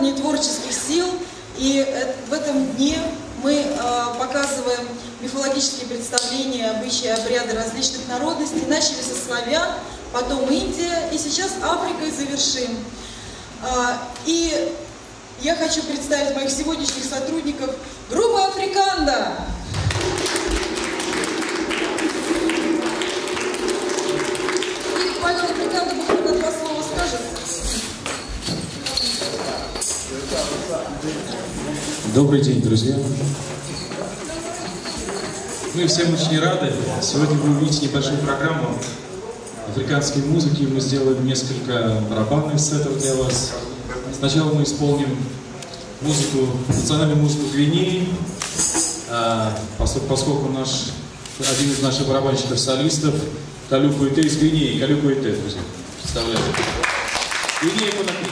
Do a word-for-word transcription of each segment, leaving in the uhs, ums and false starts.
Дни творческих сил, и в этом дне мы показываем мифологические представления, обычаи, обряды различных народностей. Начали со славян, потом Индия, и сейчас Африкой завершим. И я хочу представить моих сегодняшних сотрудников. Группа Африканда. И Павел Африканда буквально два слова скажет. Добрый день, друзья. Мы всем очень рады. Сегодня вы увидите небольшую программу африканской музыки. Мы сделаем несколько барабанных сетов для вас. Сначала мы исполним музыку, национальную музыку Гвинеи, поскольку наш, один из наших барабанщиков-солистов Калю Куэте из Гвинеи. Калю Куэте, друзья, представляете. Гвинея Конакри.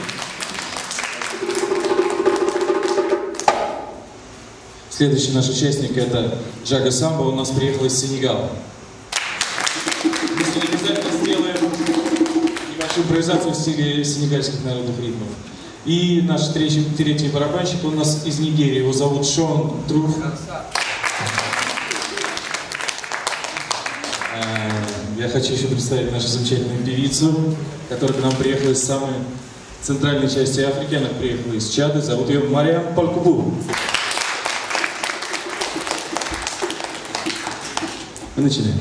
Следующий наш участник — это Джага Самбо, он у нас приехал из Сенегала. Мы с ним обязательно сделаем небольшую импровизацию в стиле сенегальских народных ритмов. И наш третий, третий барабанщик, он у нас из Нигерии, его зовут Шон Труф. Я хочу еще представить нашу замечательную певицу, которая к нам приехала из самой центральной части Африки. Она приехала из Чада, зовут ее Мариам Палькубу. Мы начинаем.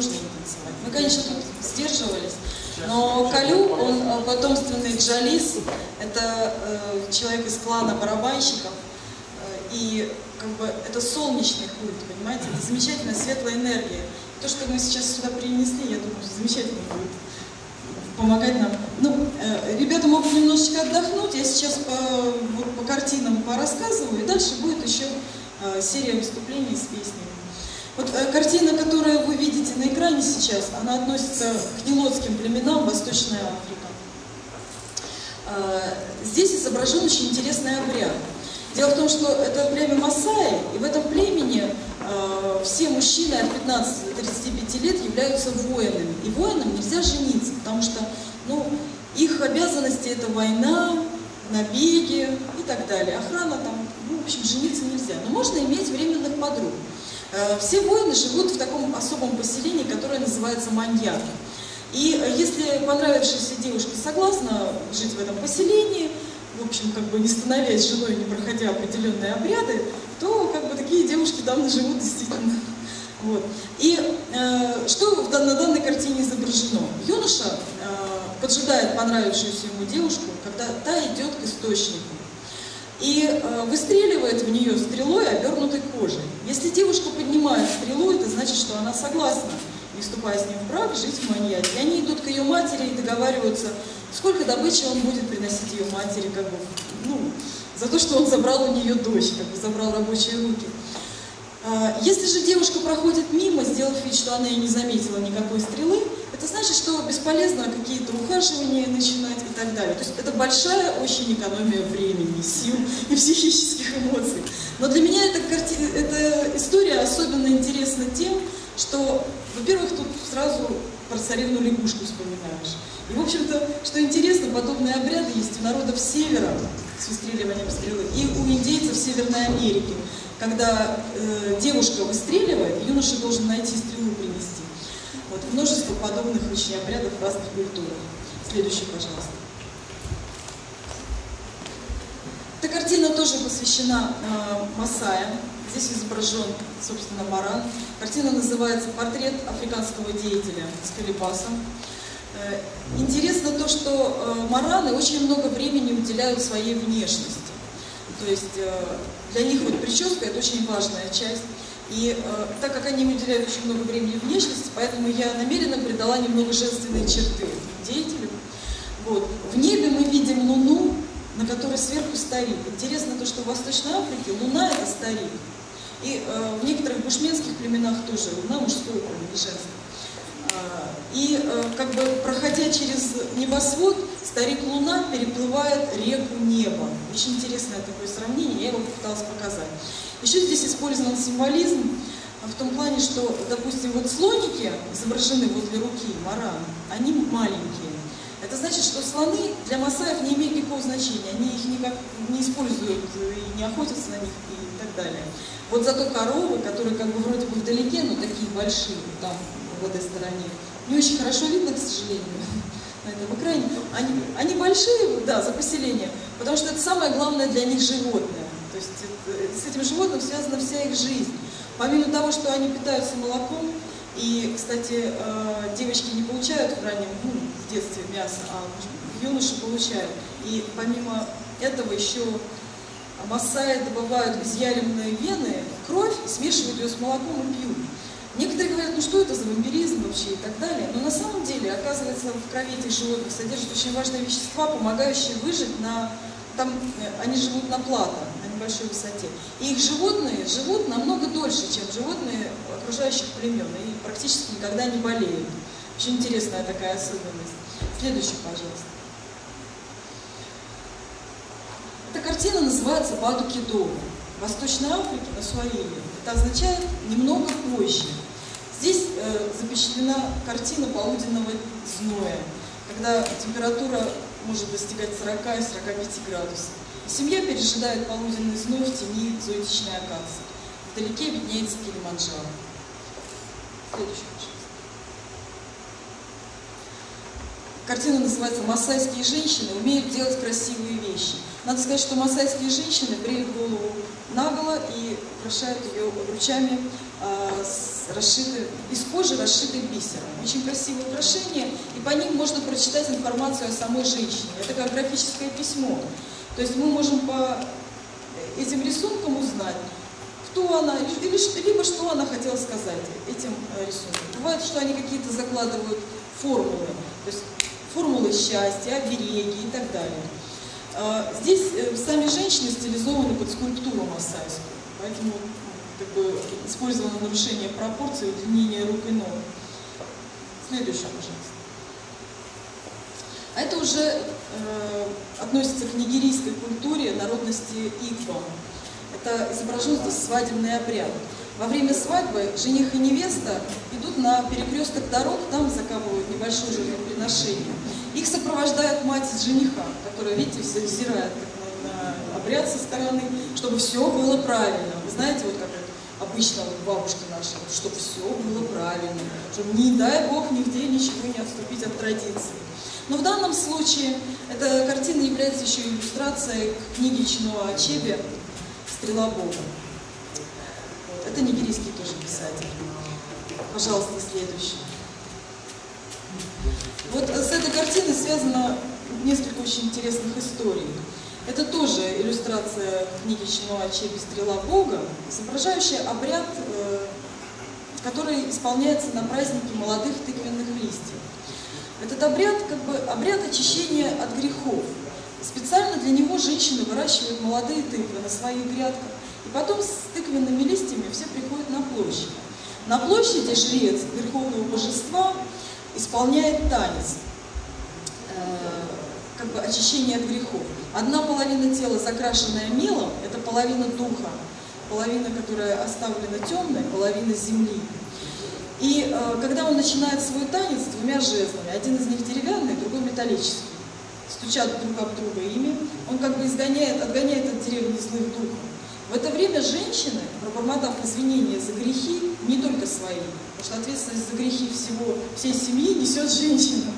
сложно не танцевать. Мы, конечно, тут сдерживались, но Калю, он потомственный джалис, это э, человек из клана барабанщиков, э, и как бы это солнечный культ, понимаете, это замечательная светлая энергия. То, что мы сейчас сюда принесли, я думаю, замечательно будет помогать нам. Ну, э, ребята могут немножечко отдохнуть, я сейчас по, вот, по картинам порассказываю, и дальше будет еще э, серия выступлений с песнями. Вот э, картина, которую вы видите на экране сейчас, она относится к нилотским племенам Восточная Африка. Э, здесь изображен очень интересный обряд. Дело в том, что это племя Масаи, и в этом племени э, все мужчины от пятнадцати до тридцати пяти лет являются воинами. И воинам нельзя жениться, потому что ну, их обязанности это война, набеги и так далее. Охрана там, ну, в общем, жениться нельзя. Но можно иметь временных подруг. Э, все воины живут в таком особом поселении, которое называется маньяк. И если понравившаяся девушка согласна жить в этом поселении, в общем, как бы не становясь женой, не проходя определенные обряды, то как бы такие девушки там живут действительно. Вот. И э, что в, на данной картине изображено? Юноша э, поджидает понравившуюся ему девушку, когда та идет к источнику, и э, выстреливает в нее стрелой, обернутой кожей. Если девушка поднимает стрелу, это значит, что она согласна, не вступая с ним в брак, жить в маньяке. И они идут к ее матери и договариваются, сколько добычи он будет приносить ее матери, как бы, ну, за то, что он забрал у нее дочь, как бы забрал рабочие руки. Если же девушка проходит мимо, сделав вид, что она и не заметила никакой стрелы, это значит, что бесполезно какие-то ухаживания начинать и так далее. То есть это большая очень экономия времени, сил и психических эмоций. Но для меня эта, картина, эта история особенно интересна тем, что, во-первых, тут сразу про царевну лягушку вспоминаешь. И, в общем-то, что интересно, подобные обряды есть у народов севера с выстреливанием стрелы и у индейцев Северной Америки. Когда э, девушка выстреливает, юноша должен найти стрелу принести. Вот, множество подобных очень обрядов в разных культурах. Следующий, пожалуйста. Эта картина тоже посвящена э, Масаям. Здесь изображен, собственно, Маран. Картина называется «Портрет африканского деятеля с Калипасом». Э, интересно то, что э, мараны очень много времени уделяют своей внешности. То есть э, для них вот прическа – это очень важная часть. И э, так как они уделяют очень много времени внешности, поэтому я намеренно придала немного женственные черты деятелю. Вот. В небе мы видим луну, на которой сверху старик. Интересно то, что в Восточной Африке луна – это старик. И э, в некоторых бушменских племенах тоже луна мужского поля, не женского. Э, и э, как бы проходя через небосвод, старик Луна переплывает реку Неба. Очень интересное такое сравнение, я его попыталась показать. Еще здесь использован символизм в том плане, что, допустим, вот слоники изображены возле руки маран, они маленькие. Это значит, что слоны для масаев не имеют никакого значения, они их никак не используют и не охотятся на них и так далее. Вот зато коровы, которые как бы вроде бы вдалеке, но такие большие, там, в этой стороне, не очень хорошо видно, к сожалению, на этом экране. Они, они большие, да, за поселение, потому что это самое главное для них животное. То есть это, с этим животным связана вся их жизнь. Помимо того, что они питаются молоком, и, кстати, девочки не получают в раннем, ну, в детстве мясо, а юноши получают. И помимо этого еще масаи добывают из ялемной вены кровь, смешивают ее с молоком и пьют. Некоторые говорят, ну что это за вампиризм вообще и так далее. Но на самом деле, оказывается, в крови этих животных содержат очень важные вещества, помогающие выжить на... Там они живут на плато, на небольшой высоте. И их животные живут намного дольше, чем животные окружающих племен. И практически никогда не болеют. Очень интересная такая особенность. Следующий, пожалуйста. Эта картина называется «Баду Кидоу». В Восточной Африке на Суахили. Это означает «немного позже». Здесь э, запечатлена картина полуденного зноя, когда температура может достигать сорока и сорока пяти градусов. И семья пережидает полуденный зной в тени зонтичной акации. Вдалеке виднеется Килиманджаро. Следующий, пожалуйста. Картина называется «Масайские женщины умеют делать красивые вещи». Надо сказать, что масайские женщины бреют голову наголо и украшают ее обручами расшиты, из кожи, расшитой бисером. Очень красивые украшения, и по ним можно прочитать информацию о самой женщине. Это как графическое письмо. То есть мы можем по этим рисункам узнать, кто она, либо что она хотела сказать этим рисунком. Бывает, что они какие-то закладывают формулы, то есть формулы счастья, обереги и так далее. Здесь сами женщины стилизованы под скульптуру масайскую, поэтому как бы использовано нарушение пропорций, удлинение рук и ног. Следующее, пожалуйста. А это уже э, относится к нигерийской культуре народности Игбо. Это изображен здесь свадебный обряд. Во время свадьбы жених и невеста идут на перекресток дорог, там закапывают небольшое жертвоприношение. Их сопровождает мать жениха, которая, видите, все взирает на, на обряд со стороны, чтобы все было правильно. Вы знаете, вот как обычно вот бабушки наши, чтобы все было правильно, чтобы, не дай Бог, нигде ничего не отступить от традиции. Но в данном случае эта картина является еще иллюстрацией к книге Чинуа Ачебе «Стрела Бога». Вот. Это нигерийский тоже писатель. Пожалуйста, следующий. Вот с этой картиной связано несколько очень интересных историй. Это тоже иллюстрация книги Чинуа Ачебе «Стрела Бога», изображающая обряд, который исполняется на празднике молодых тыквенных листьев. Этот обряд, как бы, обряд очищения от грехов. Специально для него женщины выращивают молодые тыквы на своих грядках, и потом с тыквенными листьями все приходят на площадь. На площади жрец верховного божества исполняет танец, э, как бы очищение от грехов. Одна половина тела, закрашенная мелом, это половина духа, половина, которая оставлена темной, половина земли. И э, когда он начинает свой танец с двумя жезлами, один из них деревянный, другой металлический, стучат друг об друга ими, он как бы изгоняет, отгоняет от деревни злых духов. В это время женщины, пробормотав извинения за грехи, не только свои, потому что ответственность за грехи всего, всей семьи несет женщина,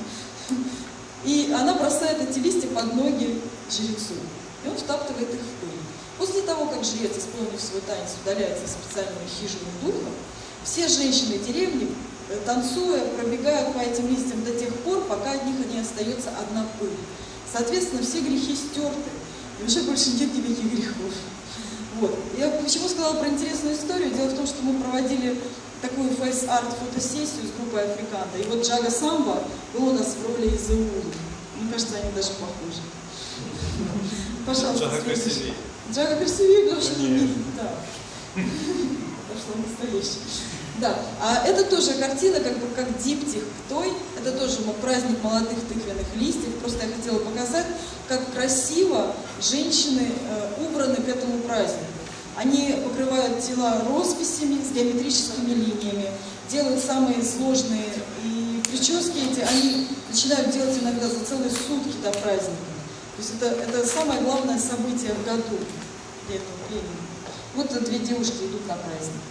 и она бросает эти листья под ноги жрецу, и он втаптывает их в пыль. После того, как жрец, исполнив свой танец, удаляется в специальную хижину духа, все женщины деревни, танцуя, пробегают по этим листьям до тех пор, пока от них не остается одна пыль. Соответственно, все грехи стерты, и уже больше нет никаких грехов. Вот. Я почему сказала про интересную историю? Дело в том, что мы проводили такую фейс-арт фотосессию с группой Африканда, и вот Джага Самба был у нас в роли Изеулы. Мне кажется, они даже похожи. Пожалуйста, Джага красивее. Джага красивее, потому что не да. Пошла настоящая. Да, а это тоже картина, как бы как диптих к той, это тоже праздник молодых тыквенных листьев. Просто я хотела показать, как красиво женщины э, убраны к этому празднику. Они покрывают тела росписями с геометрическими линиями, делают самые сложные и прически эти, они начинают делать иногда за целые сутки до праздника. То есть это, это самое главное событие в году для этого времени. Вот две девушки идут на праздник.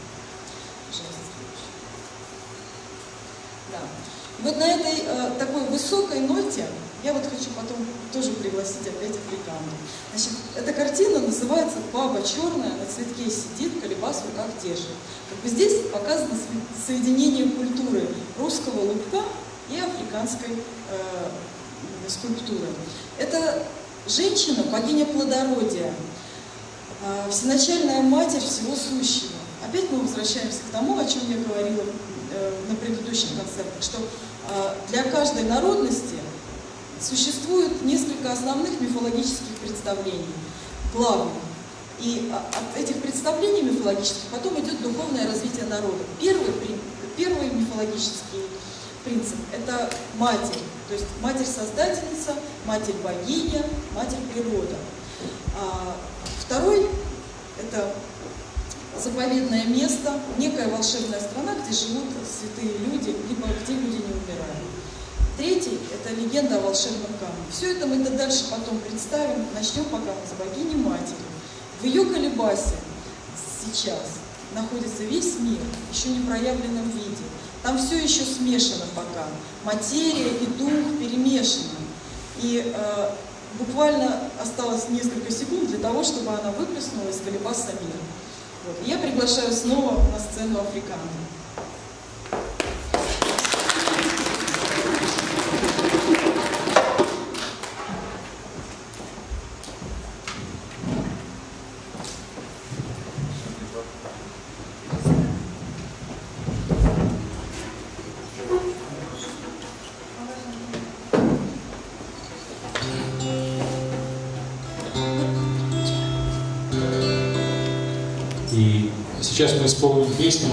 Да. Вот на этой э, такой высокой ноте я вот хочу потом тоже пригласить опять Африканду. Значит, эта картина называется «Баба черная на цветке сидит, колебас в руках держит». Как бы здесь показано соединение культуры русского лубка и африканской э, скульптуры. Это женщина, богиня плодородия, э, всеначальная матерь всего сущего. Опять мы возвращаемся к тому, о чем я говорила на предыдущих концертах, что для каждой народности существует несколько основных мифологических представлений, главных. И от этих представлений мифологических потом идет духовное развитие народа. Первый, первый мифологический принцип – это матерь, то есть матерь-создательница, матерь-богиня, матерь-природа. Второй – это заповедное место, некая волшебная страна, где живут святые люди, либо где люди не умирают. Третий – это легенда о волшебном камне. Все это мы дальше потом представим. Начнем пока с богини матери. В ее колебасе сейчас находится весь мир, еще не проявленном виде. Там все еще смешано пока. Материя и дух перемешаны. И э, буквально осталось несколько секунд для того, чтобы она выплеснула из колебаса мира. Вот. Я приглашаю снова на сцену Африканта. И сейчас мы исполним песню,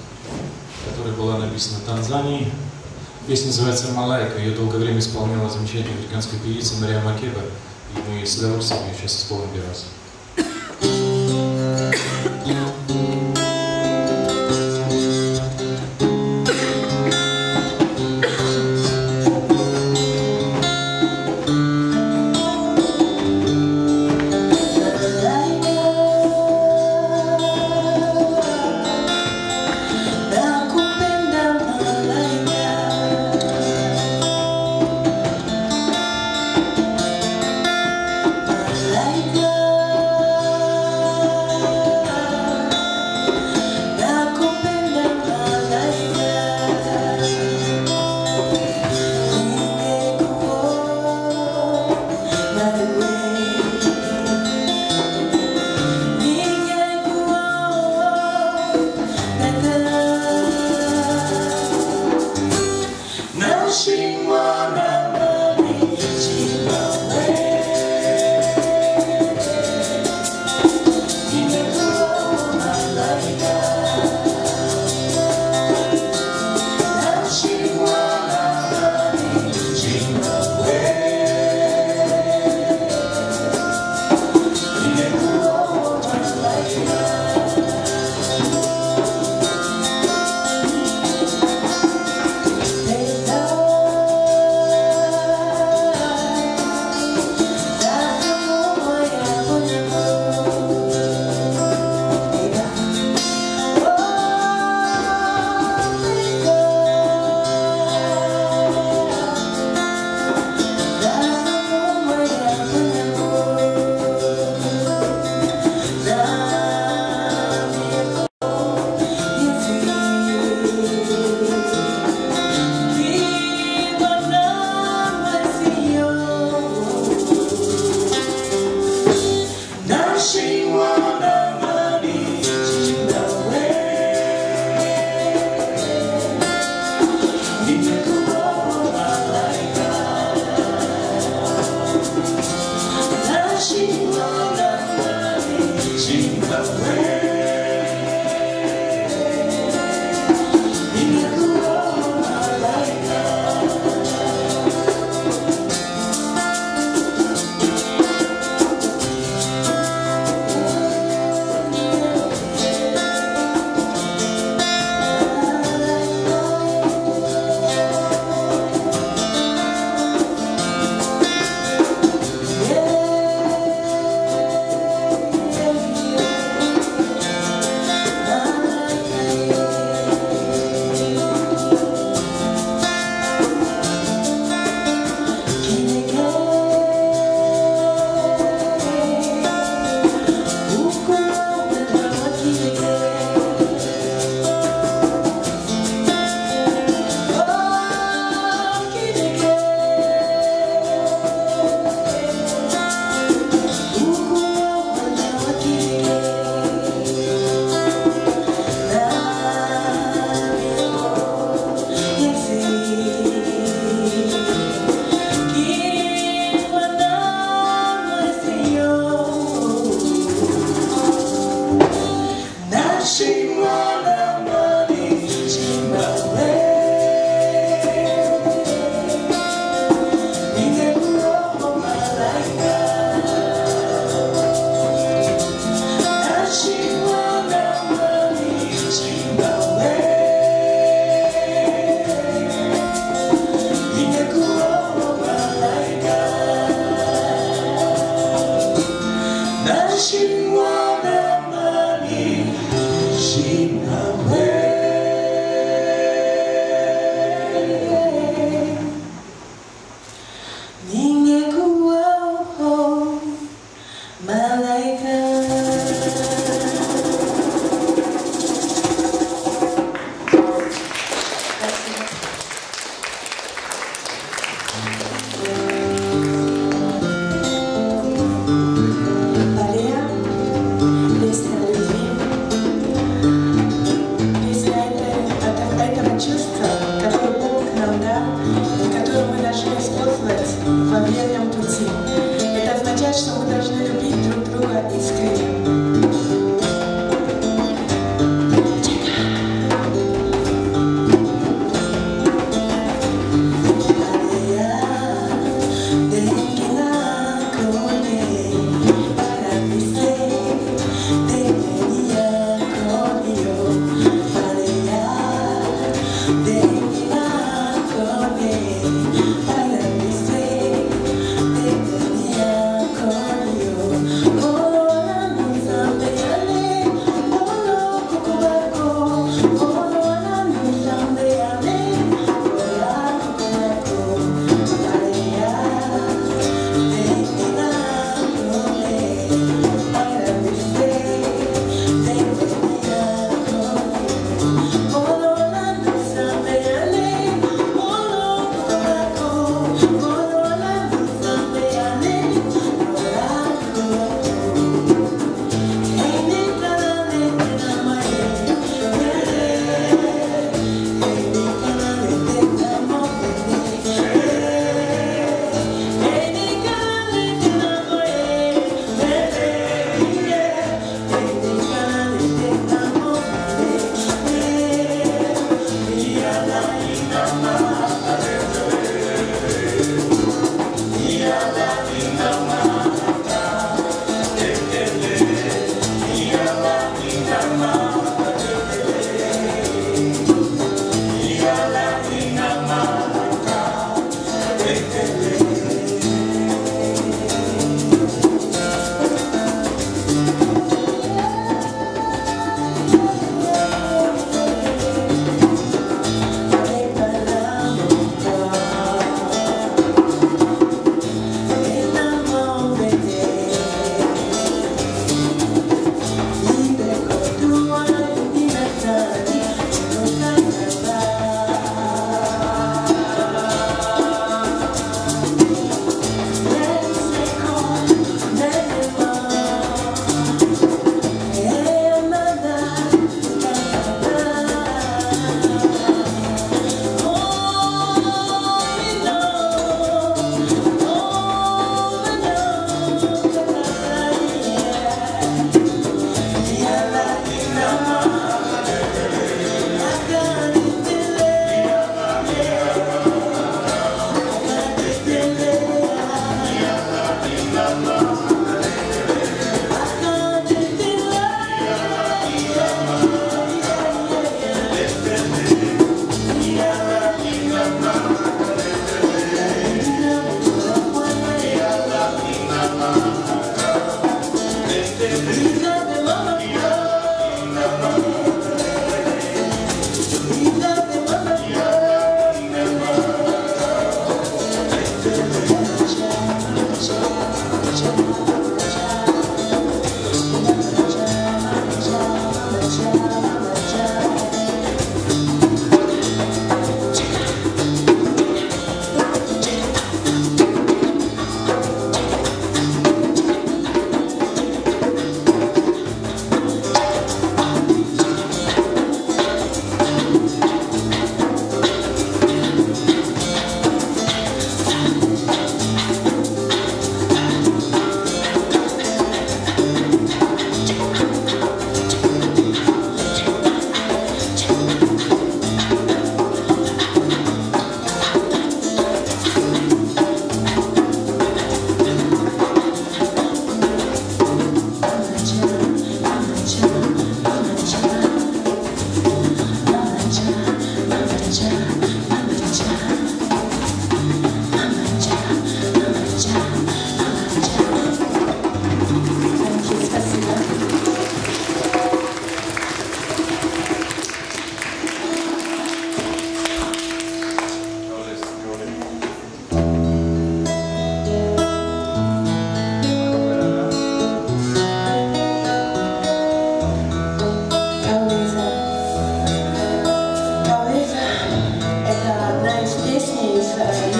которая была написана в Танзании. Песня называется «Малайка». Ее долгое время исполняла замечательная африканская певица Мария Макеба. И мы с удовольствием ее сейчас исполним для вас. They know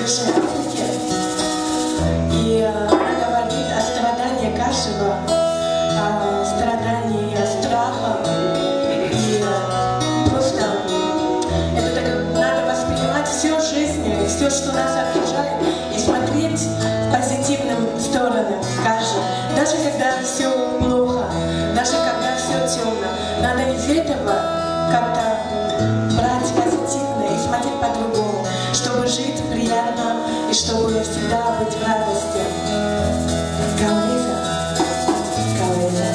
бывшей Африке. И она говорит о страдании каждого, о страдании страха. И просто это так, надо воспринимать всю жизнь, все, что нас окружает, и смотреть в позитивном сторону каждый. Даже когда все плохо, даже когда все темно, надо из этого как-то брать позитивно и смотреть по-другому, чтобы жить приятно и чтобы всегда быть в радости. Гаулиза, Гаулиза.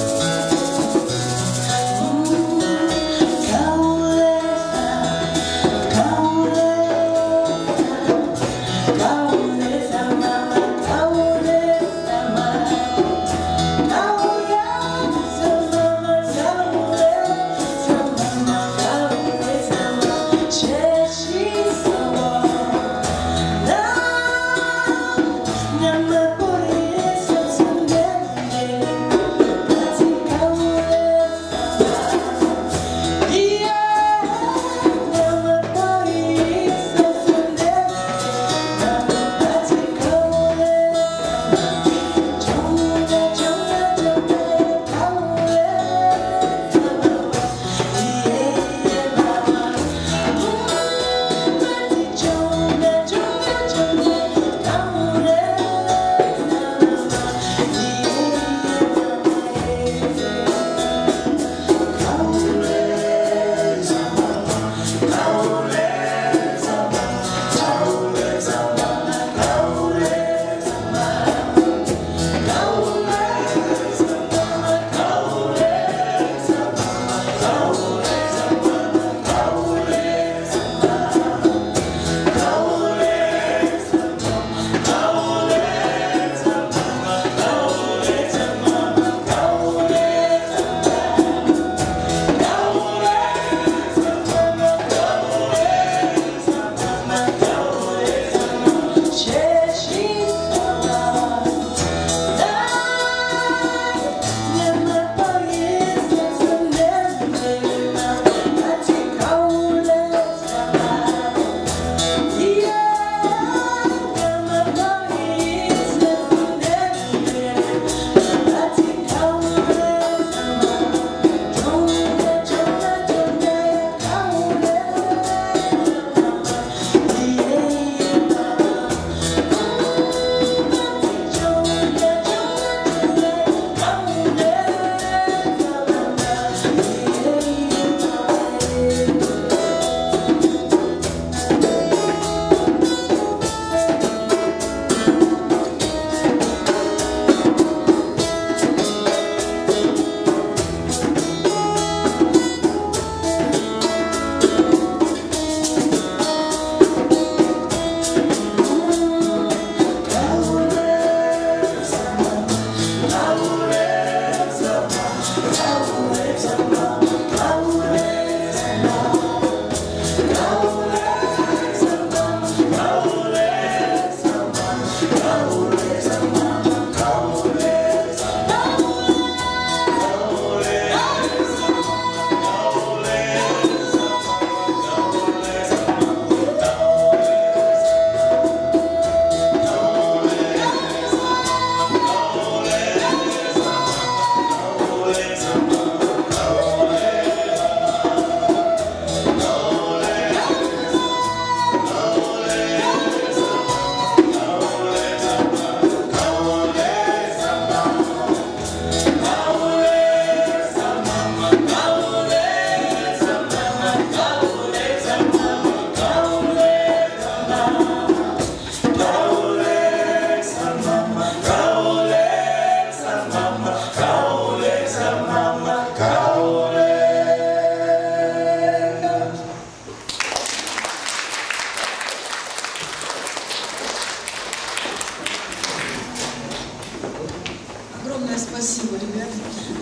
Спасибо, ребята.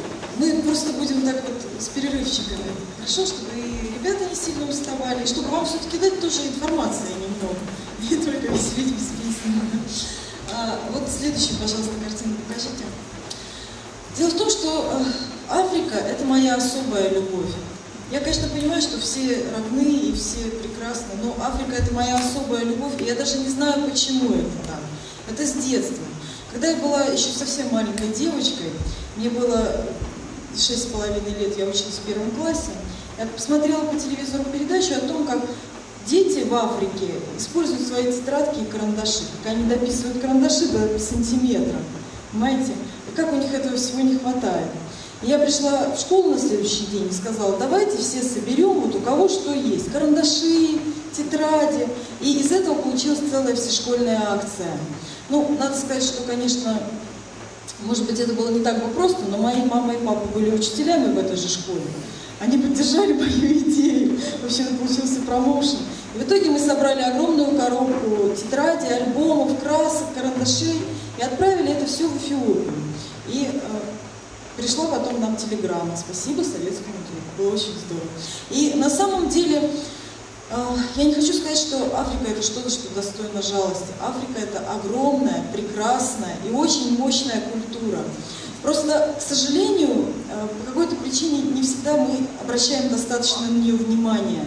Мы просто будем так вот с перерывчиками. Хорошо, чтобы и ребята не сильно уставали, чтобы вам все-таки дать тоже информации немного. Не только веселить без песни. А, вот следующую, пожалуйста, картинку покажите. Дело в том, что Африка – это моя особая любовь. Я, конечно, понимаю, что все равны и все прекрасны, но Африка – это моя особая любовь, и я даже не знаю, почему это так. Это с детства. Когда я была еще совсем маленькой девочкой, мне было шесть с половиной лет, я училась в первом классе, я посмотрела по телевизору передачу о том, как дети в Африке используют свои тетрадки и карандаши, как они дописывают карандаши до сантиметра, понимаете? И как у них этого всего не хватает. И я пришла в школу на следующий день и сказала, давайте все соберем, вот у кого что есть, карандаши, тетради. И из этого получилась целая всешкольная акция. Ну, надо сказать, что, конечно, может быть, это было не так бы просто, но мои мама и папа были учителями в этой же школе. Они поддержали мою идею. Вообще, это получился промоушен. И в итоге мы собрали огромную коробку тетрадей, альбомов, красок, карандашей и отправили это все в Эфиопию. И э, пришла потом нам телеграмма. Спасибо советскому другу. Было очень здорово. И на самом деле, э, я не хочу сказать, что Африка это что-то, что достойно жалости. Африка это огромная, прекрасная и очень мощная культура. Просто, к сожалению, по какой-то причине не всегда мы обращаем достаточно на нее внимания.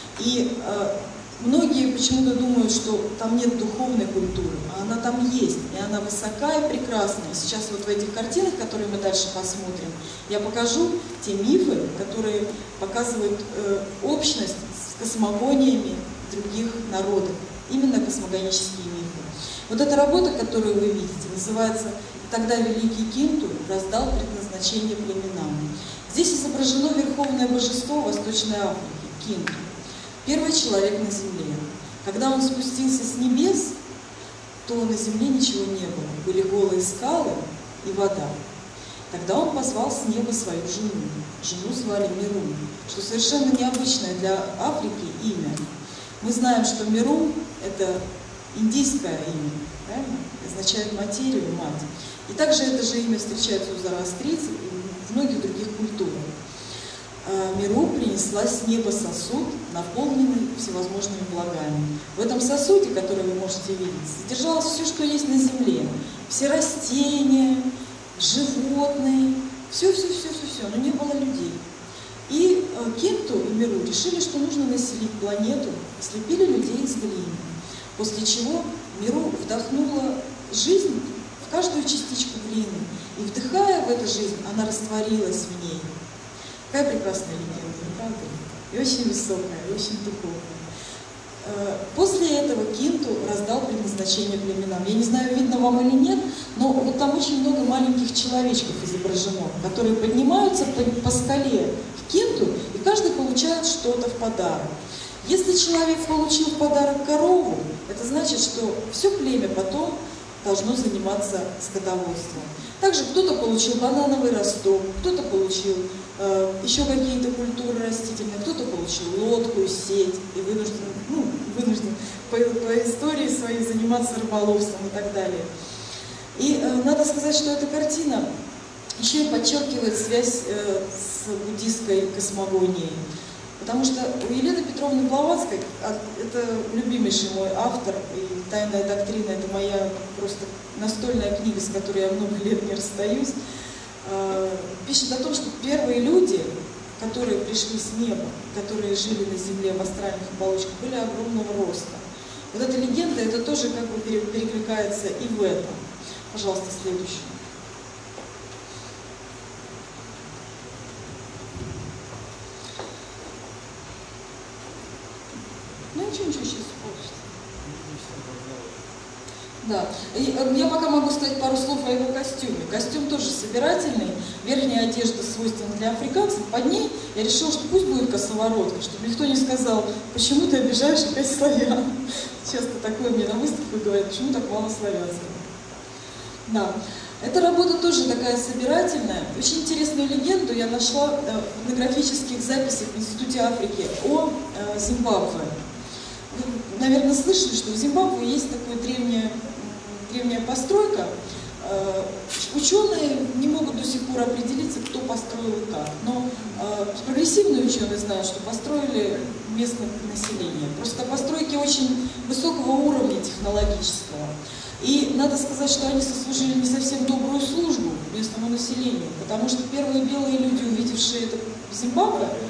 И э, многие почему-то думают, что там нет духовной культуры, а она там есть, и она высокая и прекрасная. Сейчас вот в этих картинах, которые мы дальше посмотрим, я покажу те мифы, которые показывают э, общность с космогониями других народов, именно космогонические мифы. Вот эта работа, которую вы видите, называется «Тогда великий Кинту раздал предназначение племенам». Здесь изображено верховное божество Восточной Африки – Кинту, первый человек на земле. Когда он спустился с небес, то на земле ничего не было, были голые скалы и вода. Тогда он позвал с неба свою жену. Жену звали Мерум, что совершенно необычное для Африки имя. Мы знаем, что Мерум – это индийское имя, правильно? Означает материю, мать. И также это же имя встречается у зороастрийцев и в многих других культурах. Меру принесла с неба сосуд, наполненный всевозможными благами. В этом сосуде, который вы можете видеть, содержалось все, что есть на земле. Все растения, животные, все-все-все-все-все, но не было людей. И Кинту и Меру решили, что нужно населить планету, слепили людей из глины. После чего Меру вдохнула жизнь в каждую частичку глины. И вдыхая в эту жизнь, она растворилась в ней. Какая прекрасная легенда, не правда? И очень высокая, и очень духовная. После этого Кинту раздал предназначение племенам. Я не знаю, видно вам или нет, но вот там очень много маленьких человечков изображено, которые поднимаются по, по скале в Кинту, и каждый получает что-то в подарок. Если человек получил в подарок корову, это значит, что все племя потом должно заниматься скотоводством. Также кто-то получил банановый росток, кто-то получил э, еще какие-то культуры растительные, кто-то получил лодку, сеть и вынужден, ну, вынужден по, по истории своей заниматься рыболовством и так далее. И э, надо сказать, что эта картина еще и подчеркивает связь э, с буддистской космогонией. Потому что у Елены Петровны Блаватской, это любимейший мой автор, и «Тайная доктрина» — это моя просто настольная книга, с которой я много лет не расстаюсь, пишет о том, что первые люди, которые пришли с неба, которые жили на Земле в астральных оболочках, были огромного роста. Вот эта легенда, это тоже как бы перекликается и в этом. Пожалуйста, следующую. Ну ничего, ничего, сейчас получится. Да. И я пока могу сказать пару слов о его костюме. Костюм тоже собирательный, верхняя одежда свойственна для африканцев. Под ней я решила, что пусть будет косоворотка, чтобы никто не сказал, почему ты обижаешь опять славян. Часто такое мне на выставках говорят, почему так мало славянского. Да. Эта работа тоже такая собирательная. Очень интересную легенду я нашла в этнографических записях в Институте Африки о Зимбабве. Вы, наверное, слышали, что в Зимбабве есть такая древняя, древняя постройка. Ученые не могут до сих пор определиться, кто построил и как. Но прогрессивные ученые знают, что построили местное население. Просто постройки очень высокого уровня технологического. И надо сказать, что они сослужили не совсем добрую службу местному населению, потому что первые белые люди, увидевшие это в Зимбабве,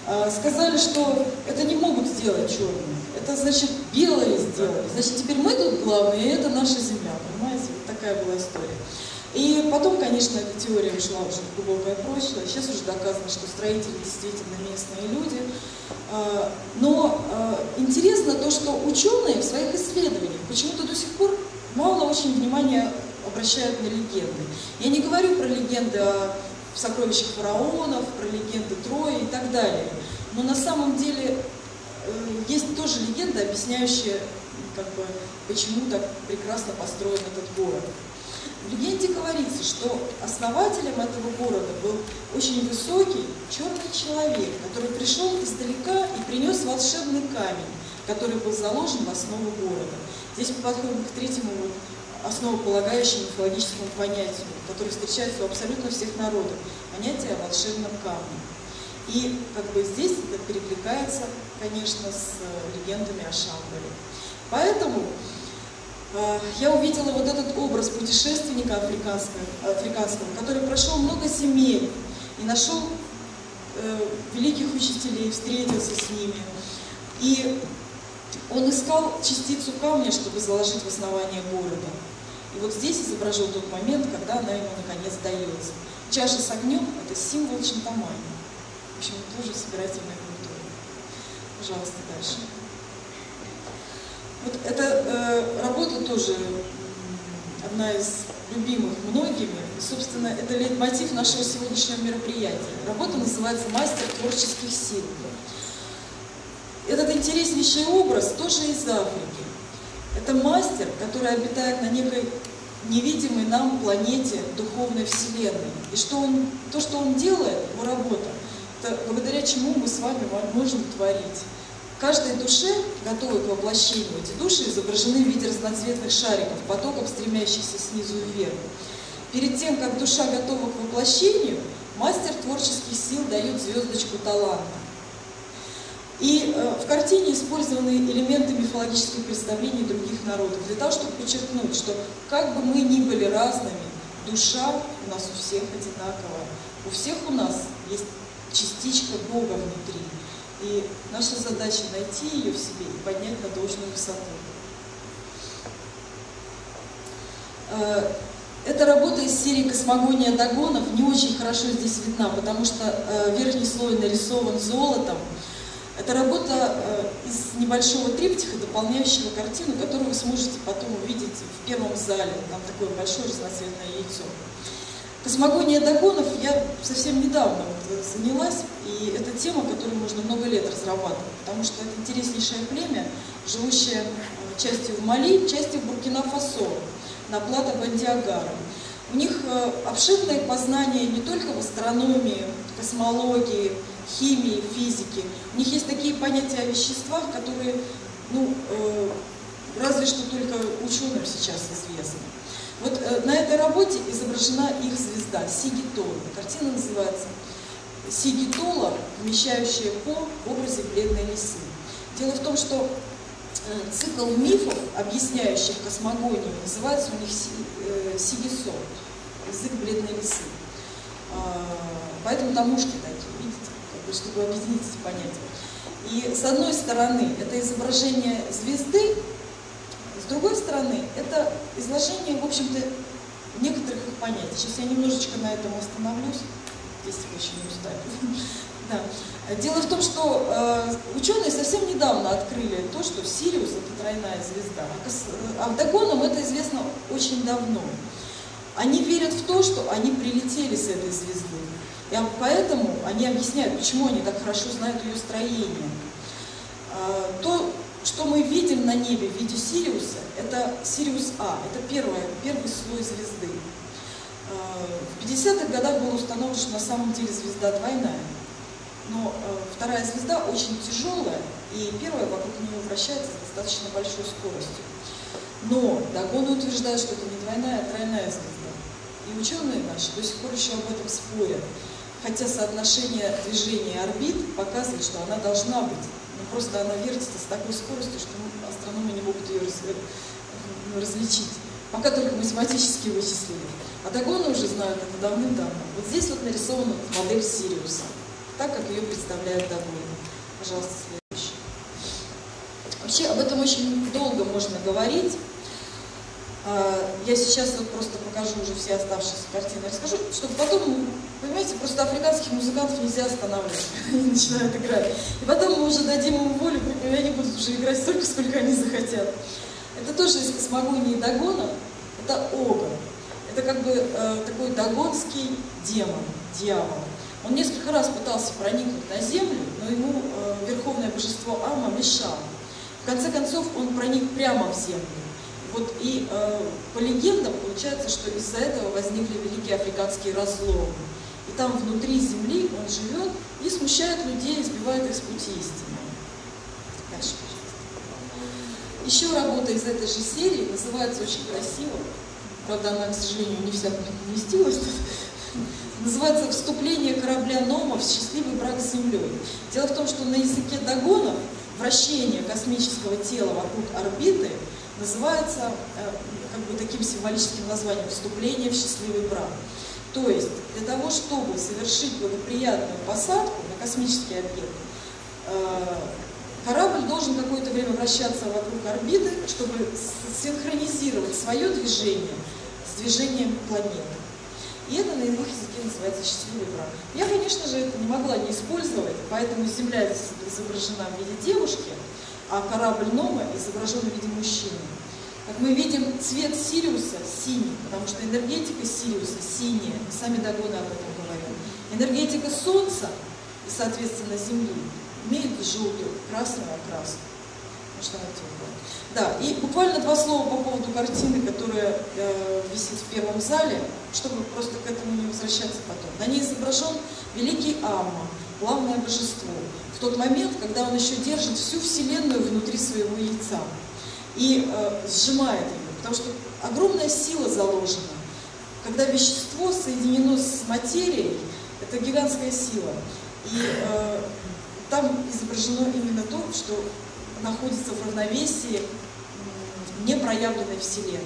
сказали, что это не могут сделать черные. Это значит белые сделали. Значит, теперь мы тут главные, и это наша земля. Понимаете? Вот такая была история. И потом, конечно, эта теория ушла уже в глубокое прошлое. Сейчас уже доказано, что строители действительно местные люди. Но интересно то, что ученые в своих исследованиях почему-то до сих пор мало очень внимания обращают на легенды. Я не говорю про легенды о сокровищах фараонов, про легенды Трои и так далее. Но на самом деле есть тоже легенда, объясняющая, как бы, почему так прекрасно построен этот город. В легенде говорится, что основателем этого города был очень высокий черный человек, который пришел издалека и принес волшебный камень, который был заложен в основу города. Здесь мы подходим к третьему вот основополагающему мифологическому понятию, которое встречается у абсолютно всех народов, понятие о волшебном камне. И как бы здесь это перекликается, конечно, с легендами о Шамбале. Поэтому э, я увидела вот этот образ путешественника африканского, африканского, который прошел много земель и нашел э, великих учителей, встретился с ними. И он искал частицу камня, чтобы заложить в основание города. И вот здесь изображен тот момент, когда она ему наконец дается. Чаша с огнем – это символ Чинтамани. В общем, тоже собирательная культура. Пожалуйста, дальше. Вот эта э, работа тоже одна из любимых многими. И, собственно, это лейтмотив нашего сегодняшнего мероприятия. Работа называется «Мастер творческих сил». Этот интереснейший образ тоже из Африки. Это мастер, который обитает на некой невидимой нам планете духовной вселенной. И что он, то, что он делает, его работа, это благодаря чему мы с вами можем творить. В каждой душе, готовой к воплощению, эти души изображены в виде разноцветных шариков, потоком стремящихся снизу вверх. Перед тем, как душа готова к воплощению, мастер творческих сил дает звездочку таланта. И э, в картине использованы элементы мифологических представлений других народов, для того, чтобы подчеркнуть, что как бы мы ни были разными, душа у нас у всех одинаковая. У всех у нас есть частичка Бога внутри. И наша задача найти ее в себе и поднять на должную высоту. Э, Эта работа из серии «Космогония Дагонов» не очень хорошо здесь видна, потому что э, верхний слой нарисован золотом. Это работа э, из небольшого триптиха, дополняющего картину, которую вы сможете потом увидеть в первом зале. Там такое большое разноцветное яйцо. Космогония Дагонов я совсем недавно вот занялась, и это тема, которую можно много лет разрабатывать, потому что это интереснейшее племя, живущее частью в Мали, частью в Буркина-Фасо, на плато Бандиагара. У них э, обширные познания не только в астрономии, космологии, химии, физике. У них есть такие понятия о веществах, которые, ну, э, разве что только ученым сейчас известны. Вот э, на этой работе изображена их звезда Сигитола. Картина называется Сигитола, вмещающая По в образе бледной лисы. Дело в том, что э, цикл мифов, объясняющих космогонию, называется у них э, Сигисо, язык бледной лисы. Э, поэтому там ушки такие, видите, как бы, чтобы объединить эти понятия. И с одной стороны это изображение звезды, с другой стороны, это изложение, в общем-то, некоторых их понятий. Сейчас я немножечко на этом остановлюсь, если вы очень не устали. Да. Дело в том, что э, ученые совсем недавно открыли то, что Сириус – это тройная звезда, а, а Дагонам это известно очень давно. Они верят в то, что они прилетели с этой звезды, и поэтому они объясняют, почему они так хорошо знают ее строение. Э, то, что мы видим на небе в виде Сириуса, это Сириус А, это первое, первый слой звезды. В пятидесятых годах было установлено, что на самом деле звезда двойная, но вторая звезда очень тяжелая, и первая вокруг нее вращается с достаточно большой скоростью. Но Дагоны утверждают, что это не двойная, а тройная звезда. И ученые наши до сих пор еще об этом спорят, хотя соотношение движения орбит показывает, что она должна быть. Но просто она вертится с такой скоростью, что астрономы не могут ее раз, различить. Пока только математически вычислили. А Дагоны уже знают это давным-давно. Вот здесь вот нарисована модель Сириуса. так, как ее представляют Дагоны. Пожалуйста, следующий. Вообще об этом очень долго можно говорить. Я сейчас вот просто покажу уже все оставшиеся картины, расскажу, чтобы потом, понимаете, просто африканских музыкантов нельзя останавливать, они начинают играть. И потом мы уже дадим им волю, и они будут уже играть столько, сколько они захотят. Это тоже из космогонии Дагона, это Огр. Это как бы э, такой дагонский демон, дьявол. Он несколько раз пытался проникнуть на землю, но ему э, верховное божество Ама мешало. В конце концов он проник прямо в землю. Вот и э, по легендам получается, что из-за этого возникли великие африканские разломы. И там внутри земли он живет и смущает людей, избивает их с пути истины. Дальше, пожалуйста. Еще работа из этой же серии называется очень красиво. Правда, она, к сожалению, не вся поместилась тут. Называется «Вступление корабля Нома в счастливый брак с Землей». Дело в том, что на языке дагонов вращение космического тела вокруг орбиты называется э, как бы таким символическим названием «Вступление в счастливый брак». То есть для того, чтобы совершить благоприятную посадку на космический объект, э, корабль должен какое-то время вращаться вокруг орбиты, чтобы синхронизировать свое движение с движением планеты. И это на их языке называется счастливый брак. Я, конечно же, это не могла не использовать, поэтому Земля здесь изображена в виде девушки, а корабль Нома изображен в виде мужчины. Как мы видим, цвет Сириуса синий, потому что энергетика Сириуса синяя, и сами Дагоны об этом говорят. Энергетика Солнца и, соответственно, Земли имеет желтую, красную окраску. Потому что она теплая. Да, и буквально два слова по поводу картины, которая э, висит в первом зале, чтобы просто к этому не возвращаться потом. На ней изображен великий Амма, главное божество, в тот момент, когда он еще держит всю Вселенную внутри своего яйца и э, сжимает ее, потому что огромная сила заложена. Когда вещество соединено с материей, это гигантская сила. И э, там изображено именно то, что находится в равновесии непроявленной Вселенной.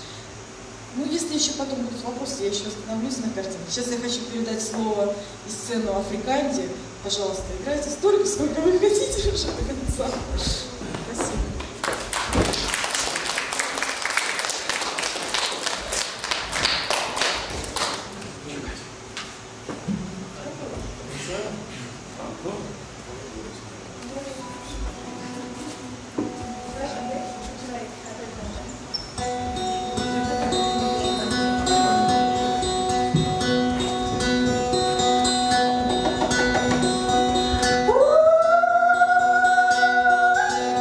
Ну, если еще потом будут вопросы, я еще остановлюсь на картине. Сейчас я хочу передать слово и сцену Африканде. Пожалуйста, играйте столько, сколько вы хотите уже до конца. Спасибо. Woo!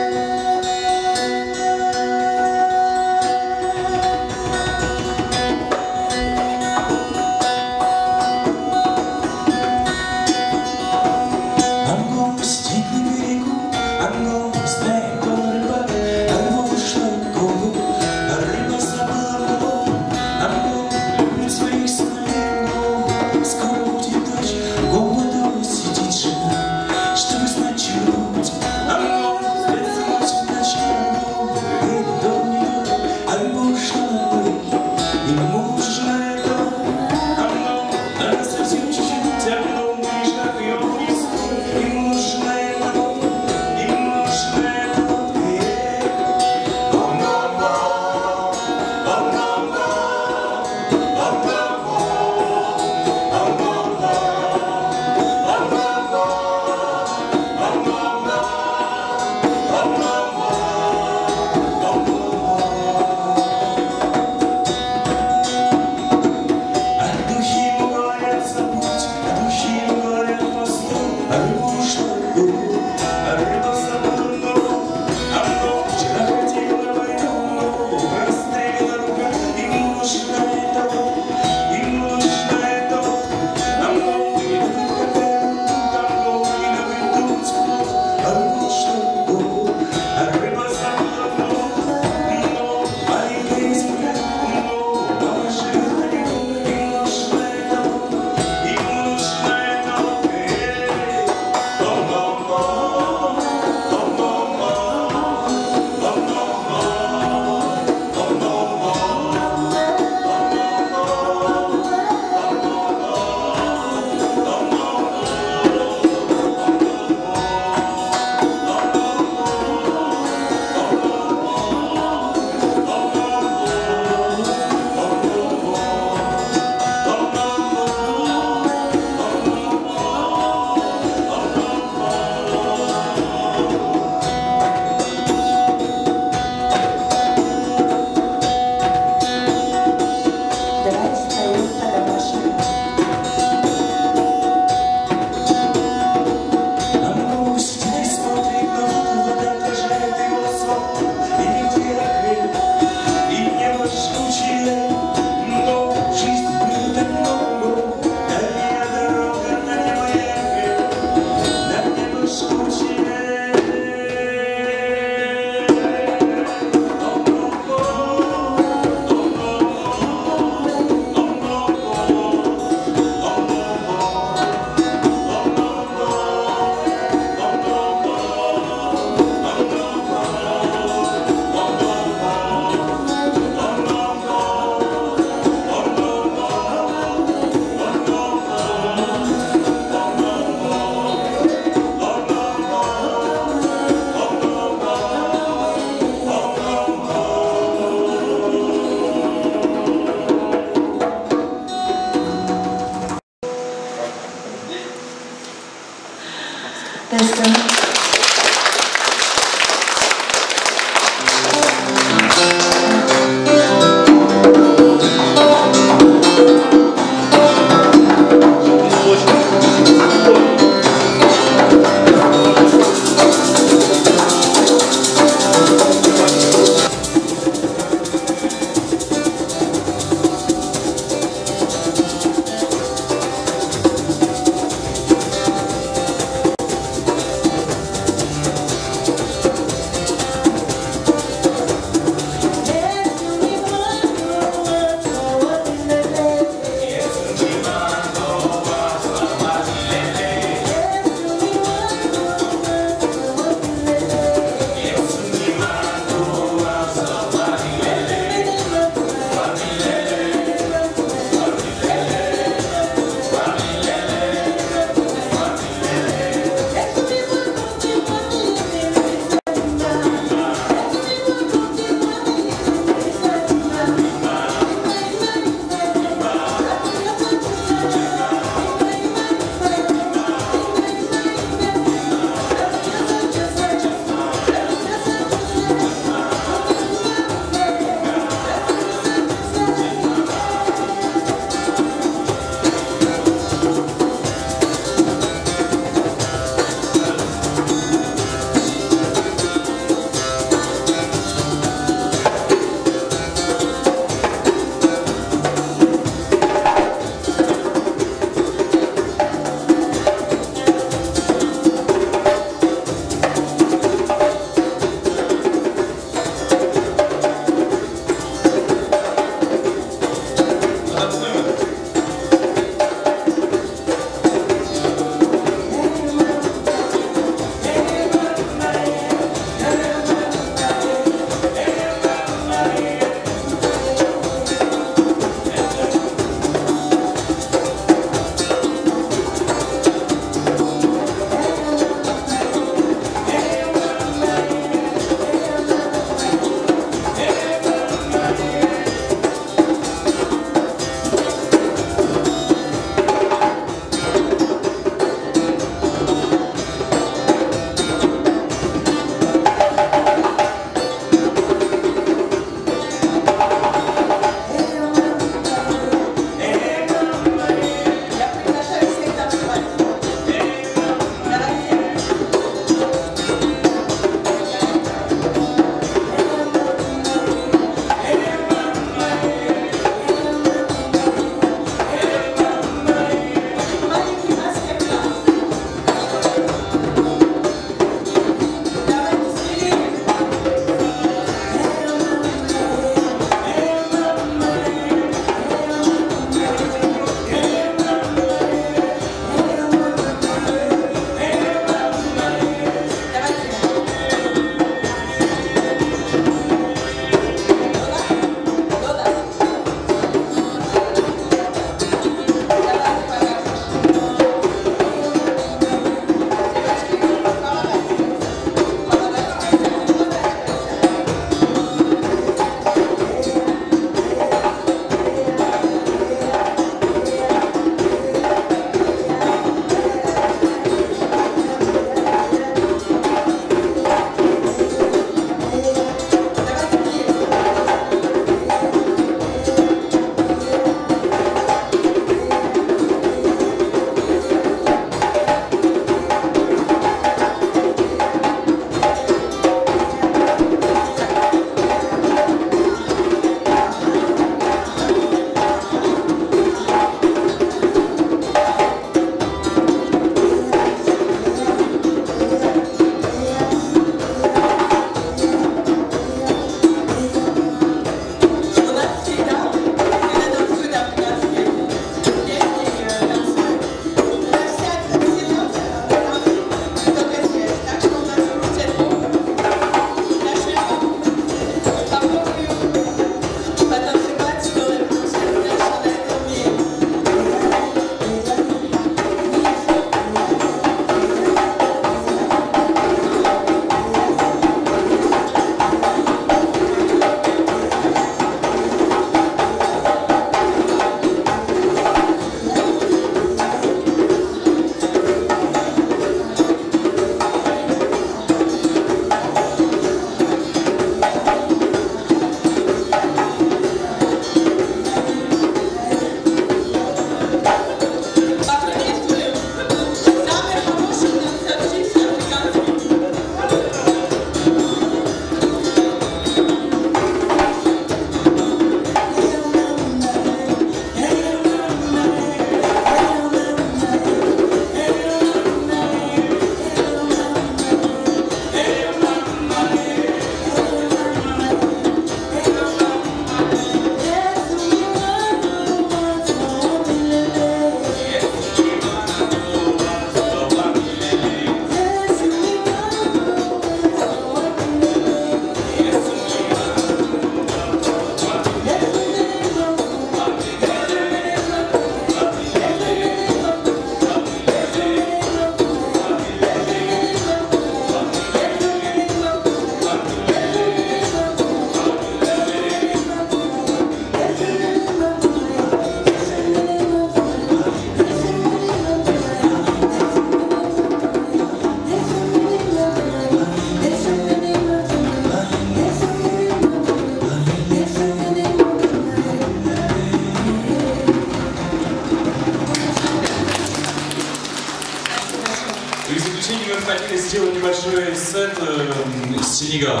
сет э, из Сенегала.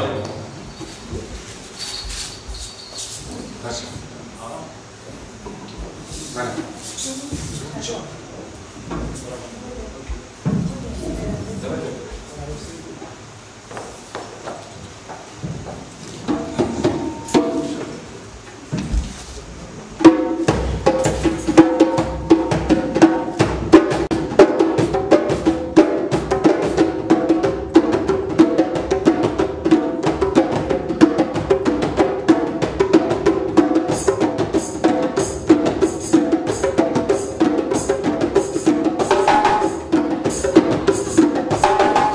Хорошо. Давай. Thank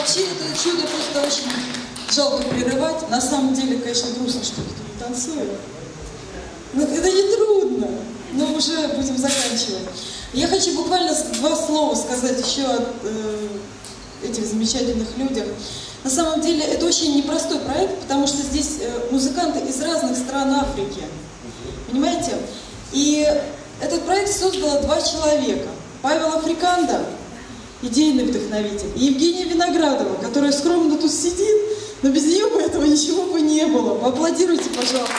вообще это чудо просто очень жалко прерывать. На самом деле, конечно, грустно, что никто не танцует. Но это не трудно, но уже будем заканчивать. Я хочу буквально два слова сказать еще о э, этих замечательных людях. На самом деле это очень непростой проект, потому что здесь э, музыканты из разных стран Африки. Понимаете? И этот проект создало два человека. Павел Африканда, идейный вдохновитель, и Евгения Виноградова, которая скромно тут сидит, но без нее бы этого ничего бы не было. Поаплодируйте, пожалуйста.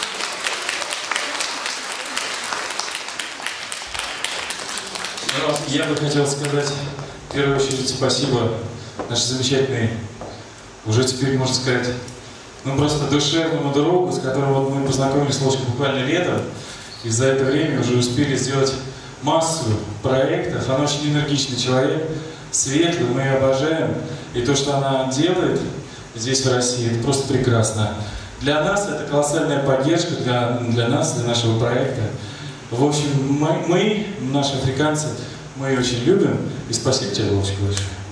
Я бы хотел сказать в первую очередь спасибо нашей замечательной, уже теперь можно сказать, ну просто душевному другу, с которым вот мы познакомились с Ложкой буквально летом, и за это время уже успели сделать массу проектов. Она очень энергичный человек, светлый, мы ее обожаем. И то, что она делает здесь, в России, это просто прекрасно. Для нас это колоссальная поддержка, для, для нас, для нашего проекта. В общем, мы, мы, наши африканцы, мы ее очень любим. И спасибо тебе, Ложка, большое.